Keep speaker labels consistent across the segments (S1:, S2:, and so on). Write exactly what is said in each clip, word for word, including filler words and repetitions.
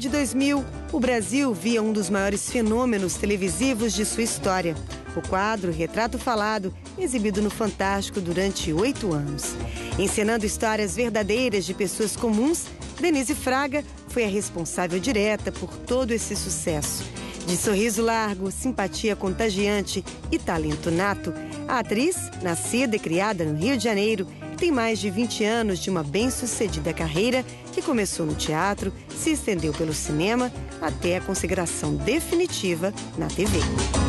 S1: de dois mil, o Brasil via um dos maiores fenômenos televisivos de sua história. O quadro Retrato Falado, exibido no Fantástico durante oito anos. Encenando histórias verdadeiras de pessoas comuns, Denise Fraga foi a responsável direta por todo esse sucesso. De sorriso largo, simpatia contagiante e talento nato, a atriz, nascida e criada no Rio de Janeiro, tem mais de vinte anos de uma bem-sucedida carreira que começou no teatro, se estendeu pelo cinema até a consagração definitiva na T V.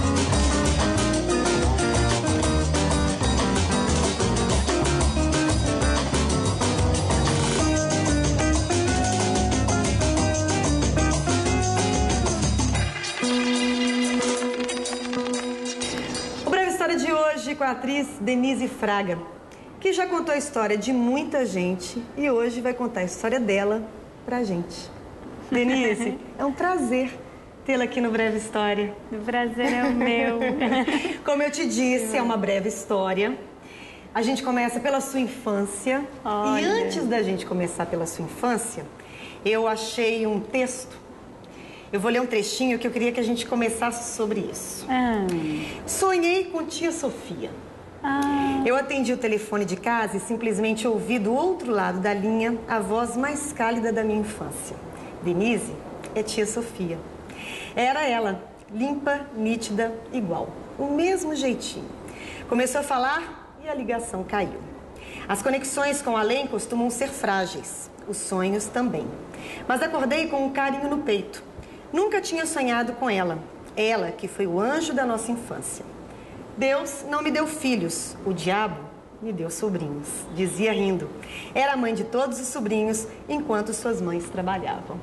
S1: O Breve História de hoje com a atriz Denise Fraga, que já contou a história de muita gente e hoje vai contar a história dela pra gente. Denise, é um prazer tê-la aqui no Breve História.
S2: O prazer é o meu.
S1: Como eu te disse, é uma breve história. A gente começa pela sua infância.
S2: Olha.
S1: E antes da gente começar pela sua infância, eu achei um texto. Eu vou ler um trechinho que eu queria que a gente começasse sobre isso.
S2: Ah.
S1: Sonhei com tia Sofia.
S2: Ah.
S1: Eu atendi o telefone de casa e simplesmente ouvi do outro lado da linha a voz mais cálida da minha infância. Denise é tia Sofia. Era ela, limpa, nítida, igual. O mesmo jeitinho. Começou a falar e a ligação caiu. As conexões com além costumam ser frágeis. Os sonhos também. Mas acordei com um carinho no peito. Nunca tinha sonhado com ela. Ela que foi o anjo da nossa infância. Deus não me deu filhos, o diabo me deu sobrinhos, dizia rindo. Era a mãe de todos os sobrinhos, enquanto suas mães trabalhavam.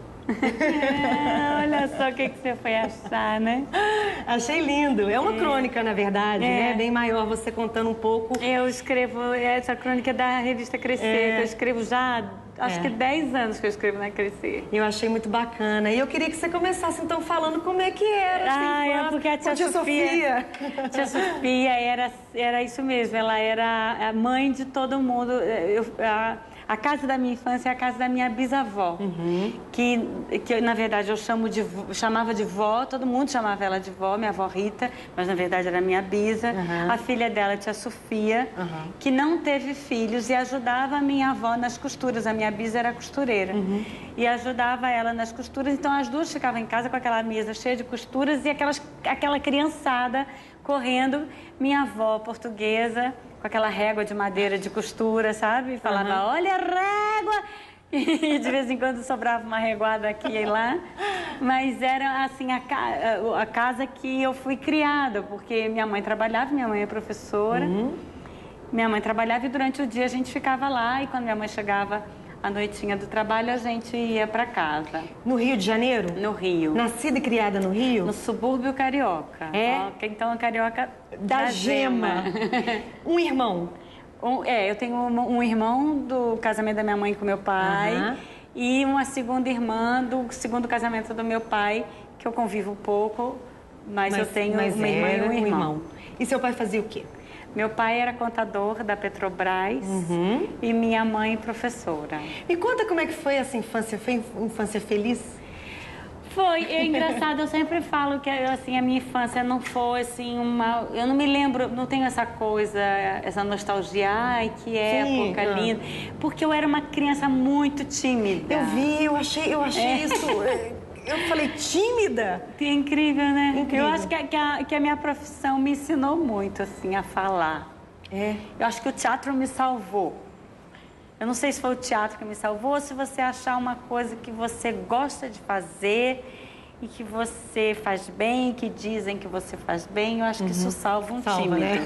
S2: É, olha só o que, que você foi achar, né?
S1: Achei lindo. É uma é. crônica, na verdade,
S2: é.
S1: né? Bem maior, você contando um pouco.
S2: Eu escrevo essa crônica da revista Crescer, é. que eu escrevo já, acho é. que dez anos que eu escrevo na Crescer.
S1: Eu achei muito bacana. E eu queria que você começasse, então, falando como é que era.
S2: Ah, é porque a tia, tia Sofia... Sofia. Tia Sofia era, era isso mesmo, ela era a mãe de todo mundo. Eu, a, A casa da minha infância é a casa da minha bisavó, uhum. que, que na verdade eu chamo de, chamava de vó, todo mundo chamava ela de vó, minha avó Rita, mas na verdade era minha bisa. Uhum. A filha dela, tia Sofia, uhum. que não teve filhos e ajudava a minha avó nas costuras. A minha bisa era costureira uhum. e ajudava ela nas costuras. Então as duas ficavam em casa com aquela mesa cheia de costuras e aquelas, aquela criançada correndo. Minha avó portuguesa, com aquela régua de madeira de costura, sabe? Falava, uhum. olha a régua! E de vez em quando sobrava uma reguada aqui e lá. Mas era, assim, a, ca... a casa que eu fui criada, porque minha mãe trabalhava, minha mãe é professora. Uhum. Minha mãe trabalhava e durante o dia a gente ficava lá. E quando minha mãe chegava à noitinha do trabalho, a gente ia para casa.
S1: No Rio de Janeiro?
S2: No Rio.
S1: Nascida e criada no Rio?
S2: No subúrbio carioca.
S1: É?
S2: Ó, então, a carioca
S1: da, da gema. gema. Um irmão?
S2: Um, é, eu tenho um, um irmão do casamento da minha mãe com meu pai. Uhum. E uma segunda irmã do segundo casamento do meu pai, que eu convivo pouco, mas, mas eu tenho
S1: mas
S2: uma irmã e um irmão.
S1: irmão. E seu pai fazia o quê?
S2: Meu pai era contador da Petrobras uhum. e minha mãe professora.
S1: Me conta como é que foi essa infância, foi infância feliz?
S2: Foi, é engraçado, eu sempre falo que assim, a minha infância não foi assim uma... Eu não me lembro, não tenho essa coisa, essa nostalgia, ai, que época Sim, linda. Porque eu era uma criança muito tímida.
S1: Eu vi, eu achei, eu achei é. isso... Eu falei, tímida?
S2: É incrível, né?
S1: Incrível.
S2: Eu acho que a, que, a, que a minha profissão me ensinou muito, assim, a falar.
S1: É.
S2: Eu acho que o teatro me salvou. Eu não sei se foi o teatro que me salvou, ou se você achar uma coisa que você gosta de fazer e que você faz bem, que dizem que você faz bem, eu acho que uhum. isso salva um
S1: salva,
S2: tímido.
S1: Né?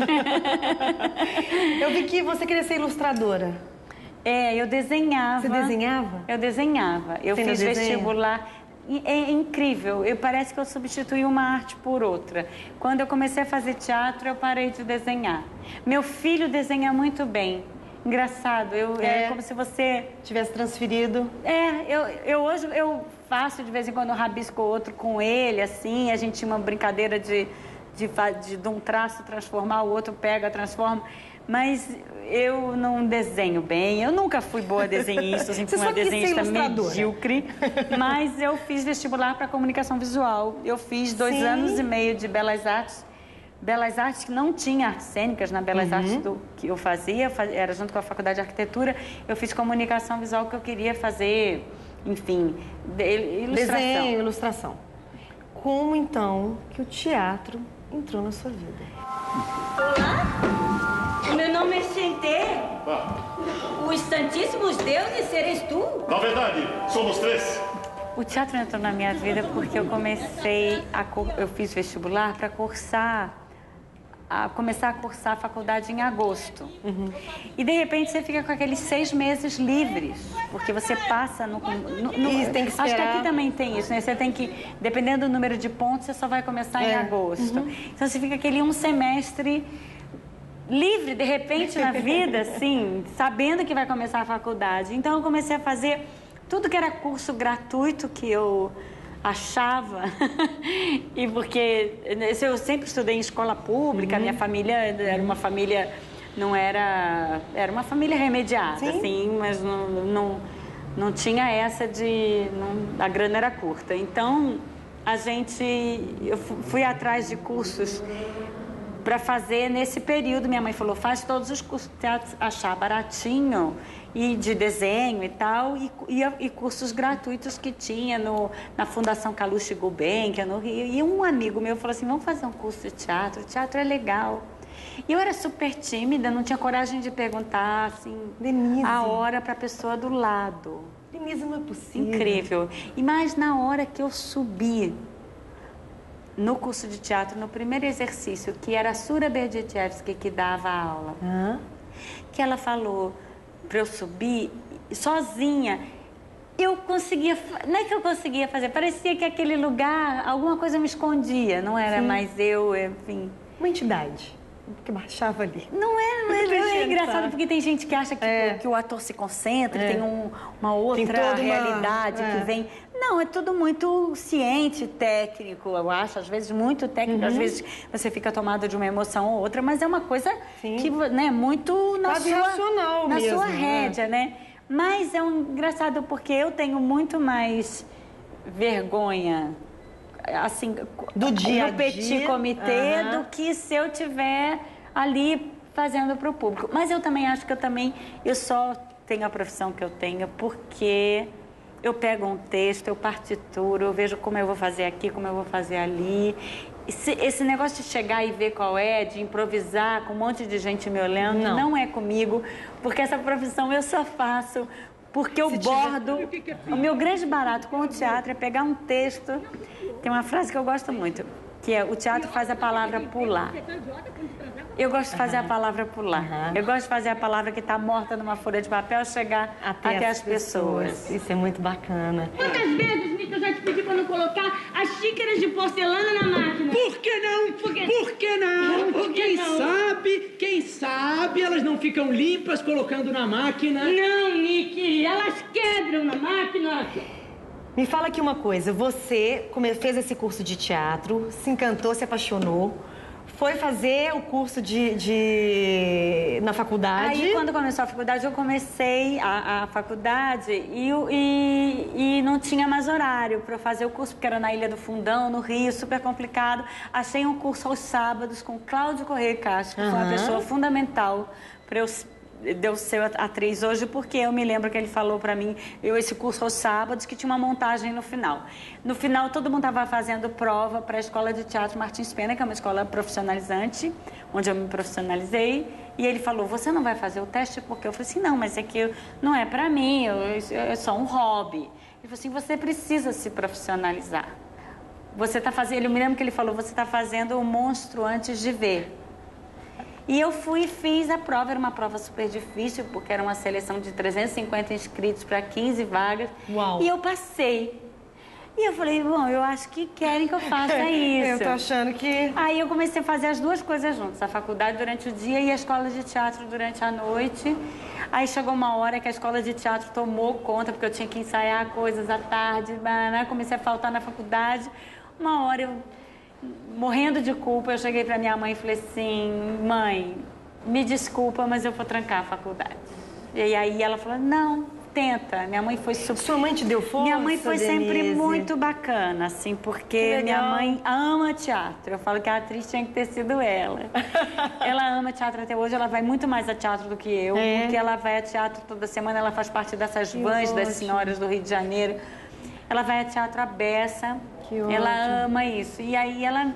S1: Eu vi que você queria ser ilustradora.
S2: É, eu desenhava.
S1: Você desenhava?
S2: Eu desenhava. Eu
S1: Você
S2: fiz vestibular. É incrível, eu, parece que eu substituí uma arte por outra. Quando eu comecei a fazer teatro, eu parei de desenhar. Meu filho desenha muito bem. Engraçado, eu, é. é como se você...
S1: tivesse transferido.
S2: É, eu, eu hoje eu faço de vez em quando um rabisco outro com ele, assim. A gente tinha uma brincadeira de, de, de, de um traço transformar, o outro pega, transforma. Mas eu não desenho bem, eu nunca fui boa desenhista, sempre fui uma desenhista medíocre, mas eu fiz vestibular para comunicação visual. Eu fiz dois Sim. anos e meio de Belas Artes. Belas Artes que não tinha artes cênicas na Belas uhum. Artes do, que eu fazia, era junto com a Faculdade de Arquitetura. Eu fiz comunicação visual que eu queria fazer, enfim, de, ilustração.
S1: Desenho, ilustração. Como então que o teatro entrou na sua vida?
S3: Olá, meu nome é Xentê. Ah. Os Santíssimos Deuses seres tu?
S4: Na verdade, somos três.
S2: O teatro entrou na minha vida porque eu comecei a eu fiz vestibular para cursar a começar a cursar a faculdade em agosto. Uhum. E, de repente, você fica com aqueles seis meses livres, porque você passa no... no, no
S1: isso, tem que esperar.
S2: Acho que aqui também tem isso, né? Você tem que, dependendo do número de pontos, você só vai começar é. em agosto. Uhum. Então, você fica aquele um semestre livre, de repente, na vida, assim, sabendo que vai começar a faculdade. Então, eu comecei a fazer tudo que era curso gratuito que eu achava, e porque eu sempre estudei em escola pública, uhum. minha família era uma família, não era, era uma família remediada, Sim. assim, mas não, não, não tinha essa de, não, a grana era curta. Então, a gente, eu fui atrás de cursos para fazer nesse período. Minha mãe falou, faz todos os cursos que você achar baratinho, e de desenho e tal, e, e, e cursos gratuitos que tinha no, na Fundação Calouste Gulbenkian, no Rio. E um amigo meu falou assim, vamos fazer um curso de teatro, o teatro é legal. E eu era super tímida, não tinha coragem de perguntar, assim,
S1: Denise.
S2: a hora para a pessoa do lado.
S1: Denise, não é possível.
S2: Incrível. E mais na hora que eu subi no curso de teatro, no primeiro exercício, que era a Sura Berdichevsky que dava a aula,
S1: Hã?
S2: que ela falou para eu subir sozinha, eu conseguia, não é que eu conseguia fazer, parecia que aquele lugar, alguma coisa me escondia, não era Sim. mais eu, enfim.
S1: Uma entidade que marchava ali.
S2: Não é, não é, não é engraçado, porque tem gente que acha que, é. que o ator se concentra, é. que tem um, uma outra realidade uma... é. que vem... Não, é tudo muito ciente, técnico, eu acho, às vezes muito técnico, uhum. às vezes você fica tomado de uma emoção ou outra, mas é uma coisa Sim. que, né, muito na
S1: Quase
S2: sua,
S1: racional
S2: na
S1: mesmo,
S2: sua
S1: né?
S2: rédea, né? Mas é um engraçado porque eu tenho muito mais vergonha, assim,
S1: do dia a dia,
S2: no petit comitê, uhum. do que se eu tiver ali fazendo para o público. Mas eu também acho que eu também, eu só tenho a profissão que eu tenho porque eu pego um texto, eu partituro, eu vejo como eu vou fazer aqui, como eu vou fazer ali. Esse, esse negócio de chegar e ver qual é, de improvisar com um monte de gente me olhando, não, não é comigo, porque essa profissão eu só faço porque eu Se bordo. Tiver... O meu grande barato com o teatro é pegar um texto, tem uma frase que eu gosto muito, que é: o teatro faz a palavra pular. Eu gosto de fazer uhum. a palavra pular. Uhum. Eu gosto de fazer a palavra que está morta numa folha de papel chegar até, até as, as pessoas. pessoas.
S1: Isso é muito bacana.
S3: Quantas vezes, Mica, eu já te pedi para não colocar as xícaras de porcelana na máquina?
S5: Por que não?
S3: Por que,
S5: Por que não?
S3: Por que
S5: quem
S3: não?
S5: sabe, quem sabe elas não ficam limpas colocando na máquina?
S3: Não, Nick, elas quebram na máquina.
S1: Me fala aqui uma coisa, você fez esse curso de teatro, se encantou, se apaixonou, foi fazer o curso de, de... na faculdade.
S2: Aí, quando começou a faculdade, eu comecei a, a faculdade e, e, e não tinha mais horário para fazer o curso, porque era na Ilha do Fundão, no Rio, super complicado. Achei um curso aos sábados com Cláudio Corrêa Castro, que uhum. foi uma pessoa fundamental para eu... deu ser atriz hoje, porque eu me lembro que ele falou para mim, eu esse curso aos sábados, que tinha uma montagem no final. No final, todo mundo estava fazendo prova para a Escola de Teatro Martins Pena, que é uma escola profissionalizante, onde eu me profissionalizei, e ele falou, você não vai fazer o teste? Porque eu falei assim, não, mas é que não é para mim, eu, é só um hobby. Ele falou assim, você precisa se profissionalizar. Você está fazendo, eu me lembro que ele falou, você está fazendo o monstro antes de ver. E eu fui e fiz a prova, era uma prova super difícil, porque era uma seleção de trezentos e cinquenta inscritos para quinze vagas.
S1: Uau.
S2: E eu passei. E eu falei, bom, eu acho que querem que eu faça isso.
S1: Eu tô achando que...
S2: Aí eu comecei a fazer as duas coisas juntas, a faculdade durante o dia e a escola de teatro durante a noite. Aí chegou uma hora que a escola de teatro tomou conta, porque eu tinha que ensaiar coisas à tarde, né? Comecei a faltar na faculdade. Uma hora eu... morrendo de culpa, eu cheguei pra minha mãe e falei assim, mãe, me desculpa, mas eu vou trancar a faculdade. E aí ela falou, não, tenta. Minha mãe foi super...
S1: Sua mãe te deu força,
S2: Minha mãe foi
S1: Denise?
S2: sempre muito bacana, assim, porque minha mãe ama teatro. Eu falo que a atriz tinha que ter sido ela. Ela ama teatro até hoje, ela vai muito mais a teatro do que eu, é. porque ela vai a teatro toda semana, ela faz parte dessas vans das senhoras do Rio de Janeiro. Ela vai a teatro à beça, que ela ótimo. ama isso. E aí ela,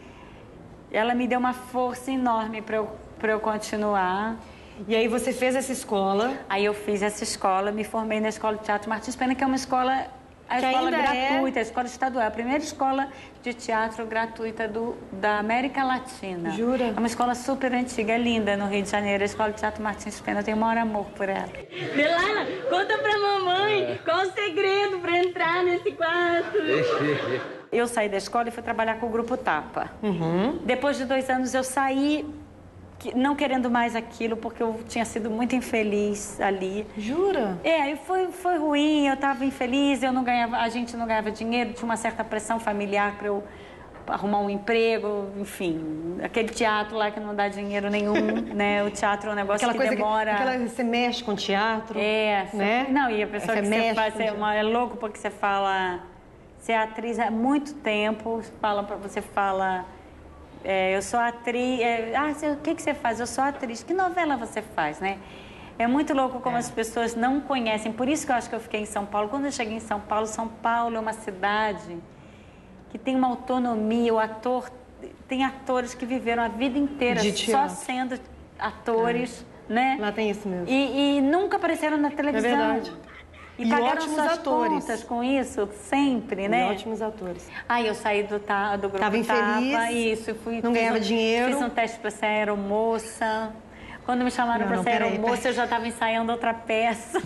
S2: ela me deu uma força enorme para eu, para eu continuar.
S1: E aí você fez essa escola?
S2: Aí eu fiz essa escola, me formei na Escola de Teatro Martins Pena, que é uma escola, a que escola gratuita, é... a escola estadual, a primeira escola de teatro gratuita do, da América Latina.
S1: Jura?
S2: É uma escola super antiga, linda, no Rio de Janeiro, a Escola de Teatro Martins Pena, eu tenho o maior amor por ela.
S3: Delala, conta pra mamãe qual o segredo pra entrar nesse quarto.
S2: Eu saí da escola e fui trabalhar com o Grupo Tapa.
S1: Uhum.
S2: Depois de dois anos eu saí... não querendo mais aquilo, porque eu tinha sido muito infeliz ali.
S1: Jura?
S2: É, e foi, foi ruim, eu estava infeliz, eu não ganhava, a gente não ganhava dinheiro, tinha uma certa pressão familiar para eu arrumar um emprego, enfim, aquele teatro lá que não dá dinheiro nenhum, né? O teatro é um negócio
S1: aquela
S2: que
S1: coisa
S2: demora...
S1: Que, aquela, você mexe com teatro,
S2: é,
S1: né?
S2: Não, e a pessoa
S1: você
S2: que
S1: mexe
S2: você faz, é, uma, é louco porque você fala... Você é atriz há muito tempo, fala para você fala... É, eu sou atriz... É, ah, você, o que, que você faz? Eu sou atriz. Que novela você faz, né? É muito louco como é. as pessoas não conhecem. Por isso que eu acho que eu fiquei em São Paulo. Quando eu cheguei em São Paulo, São Paulo é uma cidade que tem uma autonomia. O ator... Tem atores que viveram a vida inteira só sendo atores, é. né?
S1: Lá tem isso mesmo.
S2: E, e nunca apareceram na televisão.
S1: É verdade.
S2: E,
S1: e
S2: pagaram
S1: ótimos
S2: suas
S1: atores.
S2: contas com isso, sempre, né?
S1: E ótimos atores.
S2: Aí eu saí do, ta, do grupo
S1: Tava infeliz,
S2: Tapa, isso, eu fui,
S1: não ganhava
S2: um,
S1: dinheiro.
S2: Fiz um teste para ser aeromoça. Quando me chamaram para ser aeromoça, peraí. eu já estava ensaiando outra peça.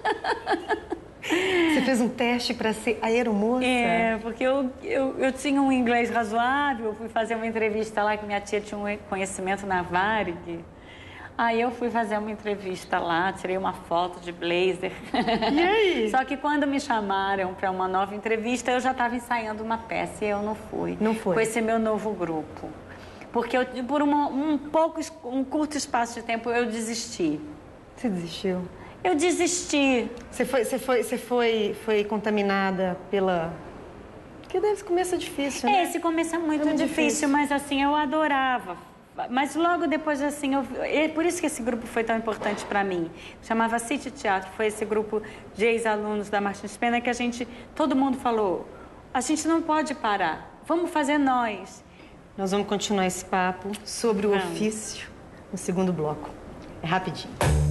S1: Você fez um teste para ser aeromoça?
S2: É, porque eu, eu, eu tinha um inglês razoável, eu fui fazer uma entrevista lá, que minha tia tinha um conhecimento na Varig. Aí eu fui fazer uma entrevista lá, tirei uma foto de blazer.
S1: E aí?
S2: Só que quando me chamaram para uma nova entrevista, eu já estava ensaiando uma peça e eu não fui.
S1: Não foi?
S2: Com esse meu novo grupo. Porque eu, por uma, um pouco, um curto espaço de tempo, eu desisti.
S1: Você desistiu?
S2: Eu desisti.
S1: Você foi, você foi, você foi, foi contaminada pela... Porque deve começar difícil, né?
S2: É, esse começo é muito, é muito difícil, difícil, mas assim, eu adorava. Mas logo depois, assim, eu, é por isso que esse grupo foi tão importante para mim. Chamava City Teatro, foi esse grupo de ex-alunos da Martins Pena que a gente, todo mundo falou, a gente não pode parar, vamos fazer nós.
S1: Nós vamos continuar esse papo sobre o
S2: vamos.
S1: ofício no segundo bloco. É rapidinho.